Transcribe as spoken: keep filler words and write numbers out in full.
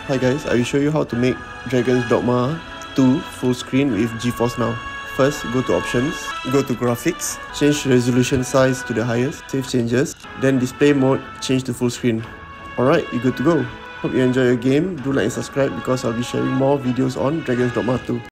Hi guys, I will show you how to make Dragon's Dogma two full screen with Geforce Now. First, go to options, go to graphics, change resolution size to the highest, save changes, then display mode, change to full screen. Alright, you're good to go. Hope you enjoy your game. Do like and subscribe because I'll be sharing more videos on Dragon's Dogma two.